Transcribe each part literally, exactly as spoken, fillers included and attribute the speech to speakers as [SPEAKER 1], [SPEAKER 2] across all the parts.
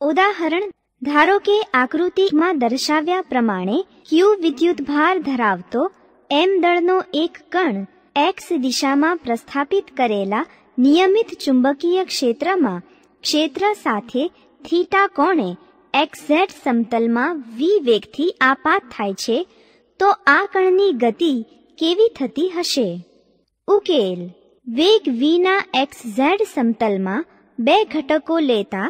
[SPEAKER 1] ઉદાહરણ ધારો કે આકૃતિમાં દર્શાવ્યા પ્રમાણે ક્યુ વિદ્યુતભાર ધરાવતો એમ દળનો એક કણ એક્સ દિશામાં પ્રસ્થાપિત કરેલા નિયમિત ચુંબકીય ક્ષેત્રમાં ક્ષેત્ર સાથે થીટા કોણે એક્સ ઝેડ સમતલમાં વી વેગથી આપાત થાય છે, તો આ કણની ગતિ કેવી થતી હશે? ઉકેલ: વેગ v ના એક્સ ઝેડ સમતલમાં બે ઘટકો લેતા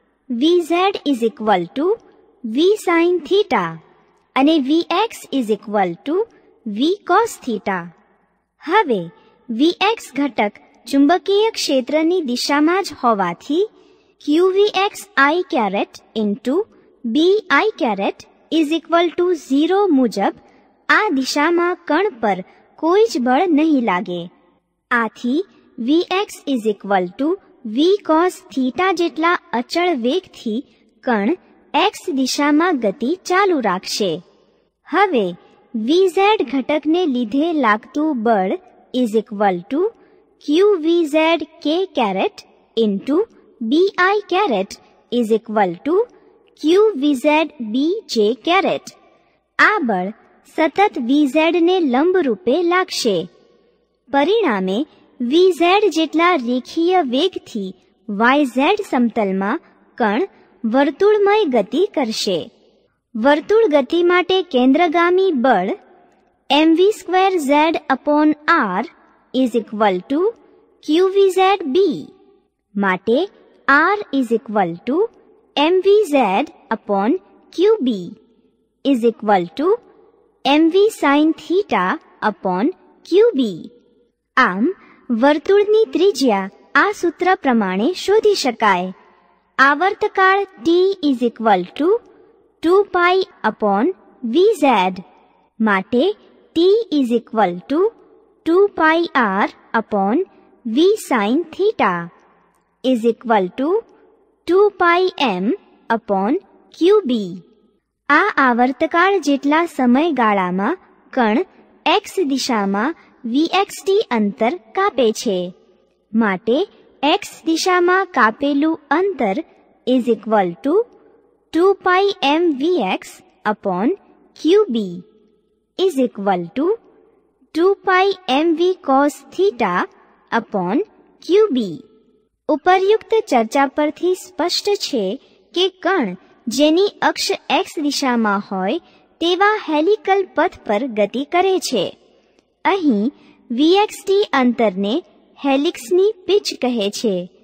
[SPEAKER 1] vz is equal to v sin theta અને vx is equal to v cos theta. હવે vx ઘટક ચુંબકીય ક્ષેત્રની દિશામાં જ હોવાથી qvx i caret into bi caret is equal to zero મુજબ આ દિશામાં કણ પર કોઈ જ બળ નહીં લાગે. આથી vx is equal to v cos theta જેટલા અચળ વેગથી કણ x દિશામાં ગતિ ચાલુ રાખશે. હવે vz ઘટકને લીધે લાગતું બળ is equal to qvz k caret into bi caret is equal to qvz bj caret. આ બળ સતત vz ને લંબ રૂપે લાગશે. પરિણામે vz જેટલા રેખીય વેગથી yz સમતલમાં કણ વર્તુળમય ગતિ કરશે. વર્તુળ ગતિ માટે કેન્દ્રગામી બળ mv square z upon r is equal to qvz b માટે r is equal to mvz upon qb is equal to mv sin theta upon qb. આમ વર્તુળની ત્રિજ્યા આ સૂત્ર પ્રમાણે શોધી શકાય. આવર્તકાળ t is equal to two pi upon vz માટે t is equal to two pi r upon v sin theta is equal to two pi m upon qb. આ આવર્તકાળ જેટલા સમયગાળામાં કણ x દિશામાં vxt અંતર કાપે છે. માટે x દિશામાં કાપેલું અંતર is equal to two pi M vx upon qb is equal to two pi M V cos theta upon qb. ઉપરયુક્ત ચર્ચા પરથી સ્પષ્ટ છે કે કણ જેની અક્ષ x દિશામાં હોય તેવા હેલિકલ પથ પર ગતિ કરે છે. અહીં vxt અંતરને હેલિક્સની પિચ કહે છે.